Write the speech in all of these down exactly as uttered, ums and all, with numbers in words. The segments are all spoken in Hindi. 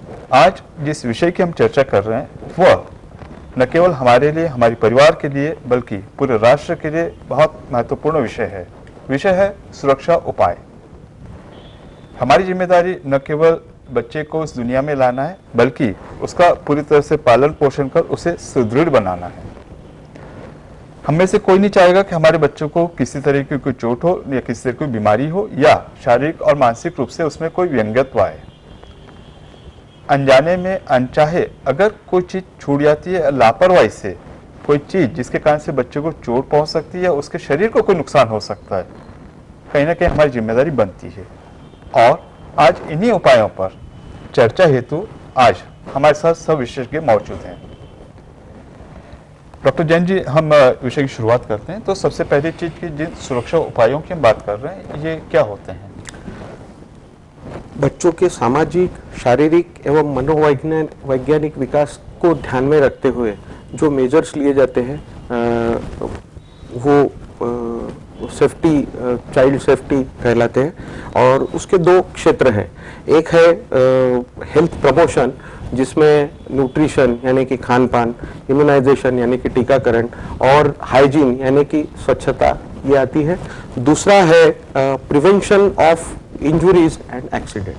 आज जिस विषय की हम चर्चा कर रहे हैं वह न केवल हमारे लिए, हमारे परिवार के लिए, बल्कि पूरे राष्ट्र के लिए बहुत महत्वपूर्ण विषय है। विषय है सुरक्षा उपाय। हमारी जिम्मेदारी न केवल बच्चे को इस दुनिया में लाना है, बल्कि उसका पूरी तरह से पालन पोषण कर उसे सुदृढ़ बनाना है। हम में से कोई नहीं चाहेगा कि हमारे बच्चों को किसी तरह की कोई चोट हो या किसी तरह की कोई बीमारी हो या शारीरिक और मानसिक रूप से उसमें कोई व्यंग्यत्व आए। अनजाने में अनचाहे अगर कोई चीज छूट जाती है, लापरवाही से कोई चीज जिसके कारण से बच्चे को चोट पहुंच सकती है या उसके शरीर को कोई नुकसान हो सकता है, कहीं ना कहीं हमारी जिम्मेदारी बनती है। और आज इन्हीं उपायों पर चर्चा हेतु आज हमारे साथ सब विशेषज्ञ मौजूद हैं। डॉक्टर जैन जी, हम विषय की शुरुआत करते हैं। तो सबसे पहली चीज की जिन सुरक्षा उपायों की हम बात कर रहे हैं, ये क्या होते हैं? बच्चों के सामाजिक, शारीरिक एवं मनोवैज्ञानिक वैज्ञानिक विकास को ध्यान में रखते हुए जो मेजर्स लिए जाते हैं वो सेफ्टी, चाइल्ड सेफ्टी कहलाते हैं। और उसके दो क्षेत्र हैं। एक है हेल्थ प्रमोशन, जिसमें न्यूट्रिशन यानी कि खान पान, इम्यूनाइजेशन यानी कि टीकाकरण और हाइजीन यानी कि स्वच्छता ये आती है। दूसरा है prevention of injuries and accident.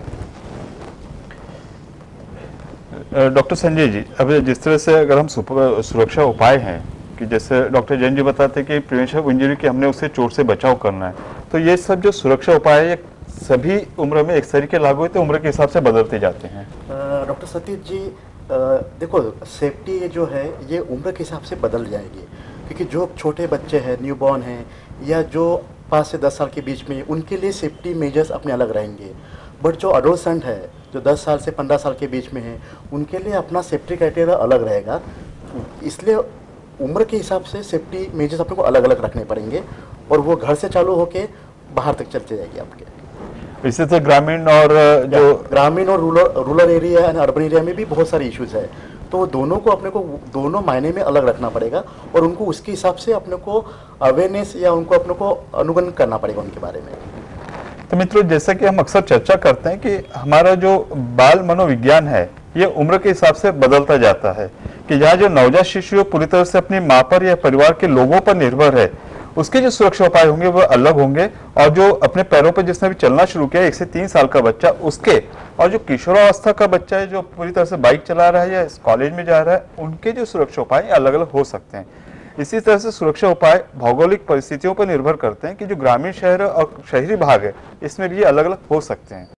Doctor Sanjay ji, अब जिस तरह से अगर हम सुरक्षा उपाय हैं कि जैसे डॉक्टर जैन जी बताते हैं कि प्रिवेंशन ऑफ इंजरी की हमने उससे चोट से बचाव करना है, तो ये सब जो सुरक्षा उपाय है सभी उम्र में एक तरीके लागू होते, उम्र के हिसाब से बदलते जाते हैं। डॉक्टर सतीश जी, देखो सेफ्टी जो है ये उम्र के हिसाब से बदल जाएगी, क्योंकि जो छोटे बच्चे हैं, न्यूबॉर्न हैं या जो पाँच से दस साल के बीच में, उनके लिए सेफ्टी मेजर्स अपने अलग रहेंगे। बट जो अडोलसेंट है, जो दस साल से पंद्रह साल के बीच में है, उनके लिए अपना सेफ्टी क्राइटेरिया अलग रहेगा। इसलिए उम्र के हिसाब से सेफ्टी मेजर्स अपने को अलग अलग रखने पड़ेंगे और वो घर से चालू होके बाहर तक चलते जाएगी आपके। इससे तो ग्रामीण और जो ग्रामीण और rural rural area and urban area में भी बहुत सारे इश्यूज है, तो दोनों को अपने को दोनों मायने में अलग रखना पड़ेगा और उनको उसके हिसाब से अपने को अवेयरनेस या उनको अपने को अनुगमन करना पड़ेगा उनके बारे में। तो मित्रों, जैसा कि हम अक्सर चर्चा करते हैं कि हमारा जो बाल मनोविज्ञान है ये उम्र के हिसाब से बदलता जाता है, कि जहाँ जो नवजात शिशु पूरी तरह से अपनी माँ पर या परिवार के लोगों पर निर्भर है, उसके जो सुरक्षा उपाय होंगे वो अलग होंगे। और जो अपने पैरों पर जिसने भी चलना शुरू किया, एक से तीन साल का बच्चा, उसके और जो किशोरावस्था का बच्चा है जो पूरी तरह से बाइक चला रहा है या कॉलेज में जा रहा है, उनके जो सुरक्षा उपाय अलग अलग हो सकते हैं। इसी तरह से सुरक्षा उपाय भौगोलिक परिस्थितियों पर निर्भर करते हैं कि जो ग्रामीण शहर और शहरी भाग है इसमें भी अलग अलग हो सकते हैं।